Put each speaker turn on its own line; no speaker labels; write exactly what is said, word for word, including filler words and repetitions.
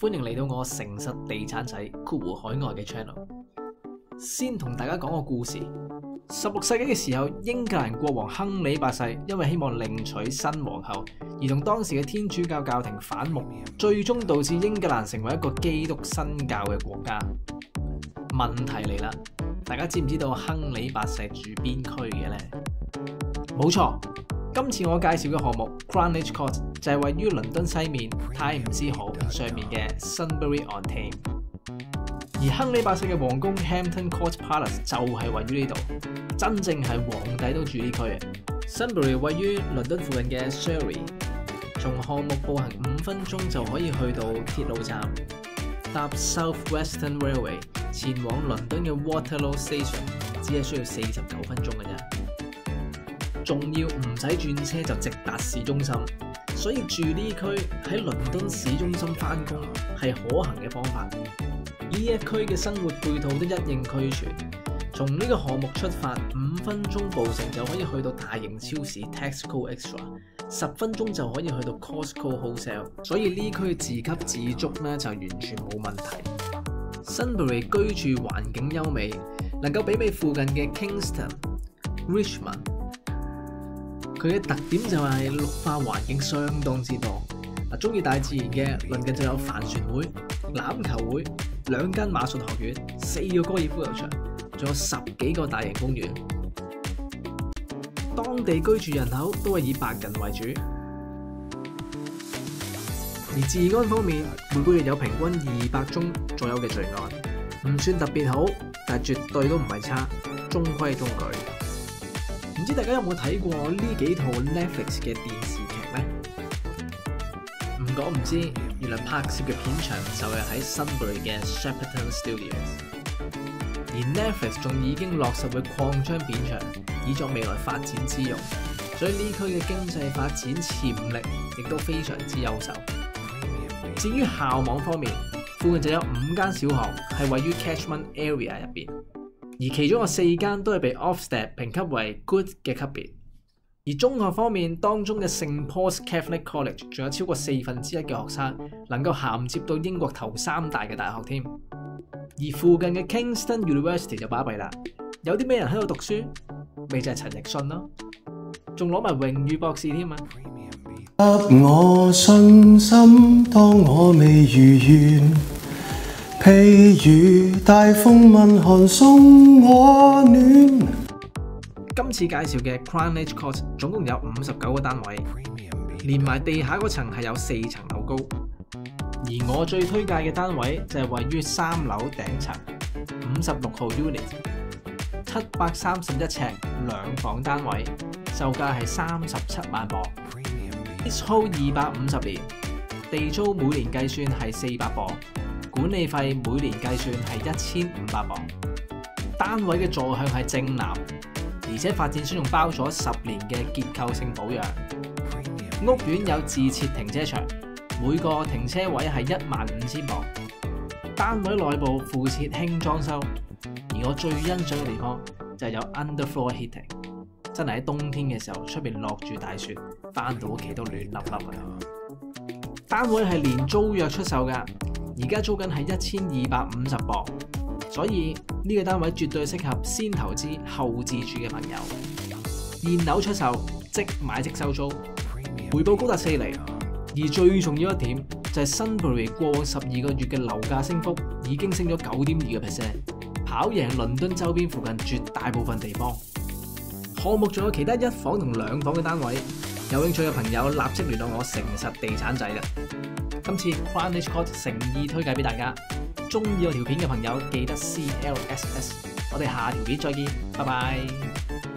歡迎嚟到我誠實地產仔括弧海外嘅 channel。先同大家講個故事。十六世紀嘅時候，英格蘭國王亨利八世因為希望另娶新皇后，而同當時嘅天主教教廷反目，最終導致英格蘭成為一個基督新教嘅國家。問題嚟啦，大家知唔知道亨利八世住邊區嘅呢？冇錯，今次我介紹嘅項目 Greenwich Court 就係位於倫敦西面泰晤士河畔上面嘅 Sunbury on Thames， 而亨利八世嘅皇宮 Hampton Court Palace 就係位於呢度，真正係皇帝都住呢區嘅。Sunbury 位於倫敦附近嘅 Surrey， 從項目步行五分鐘就可以去到鐵路站，搭 South Western Railway 前往倫敦嘅 Waterloo Station， 只係需要四十九分鐘嘅啫。仲要唔使轉車就直達市中心，所以住呢區喺倫敦市中心返工係可行嘅方法。呢一區嘅生活配套都一應俱全，從呢個項目出發，五分鐘步程就可以去到大型超市 Tesco Extra， 十分鐘就可以去到 Costco Wholesale， 所以呢區自給自足呢就完全冇問題。Sunbury 居住環境優美，能夠媲美附近嘅 Kingston、Richmond。佢嘅特點就係綠化環境相當之多。嗱，中意大自然嘅鄰近就有帆船會、欖球會、兩間馬術學院、四個高爾夫球場，仲有十幾個大型公園。當地居住人口都係以白人為主。而治安方面，每個月有平均二百宗左右嘅罪案，唔算特別好，但係絕對都唔係差，中規中矩。唔知大家有冇睇過呢幾套 Netflix 嘅電視劇呢？唔講唔知，原來拍攝嘅片場就係喺 Sunbury 嘅 Shepperton Studios， 而 Netflix 仲已經落實會擴張片場，以作未來發展之用，所以呢區嘅經濟發展潛力亦都非常之優秀。至於校網方面，附近就有五間小學係位於 Catchment Area 入邊。而其中有四間都係被 Ofsted 評級為 Good 嘅級別，而中學方面當中嘅 Saint Paul's Catholic College 仲有超過四分之一嘅學生能夠銜接到英國頭三大嘅大學添，而附近嘅 Kingston University 就巴閉啦，有啲咩人喺度讀書？咪就係陳奕迅咯，仲攞埋榮譽博士添啊！
給我信心，當我未如願。譬如大風問寒送我暖。
今次介紹嘅 Greenwich Court 總共有五十九個單位，連埋地下嗰層係有四層樓高。而我最推介嘅單位就係位於三樓頂層五十六號 unit， 七百三十一尺兩房單位，售價係三十七萬磅， leasehold 二百五十年，地租每年計算係四百磅。管理費每年計算係一千五百磅，單位嘅坐向係正南，而且發展商仲包咗十年嘅結構性保養。屋苑有自設停車場，每個停車位係一萬五千磅。單位內部附設輕裝修，而我最欣賞嘅地方就係有 underfloor heating， 真係喺冬天嘅時候出邊落住大雪，返到屋企都暖粒粒啊！單位係連租約出售㗎。而家租緊係一千二百五十磅，所以呢個單位絕對適合先投資後自住嘅朋友。現樓出售，即買即收租，回報高達四厘。而最重要一點就係 Sunbury 過往十二個月嘅樓價升幅已經升咗九點二個 percent， 跑贏倫敦周邊附近絕大部分地方。項目仲有其他一房同兩房嘅單位，有興趣嘅朋友立即聯絡我誠實地產仔啦。今次 Greenwich Court 誠意推介俾大家，中意我條片嘅朋友記得 C L S S， 我哋下條片再見，拜拜。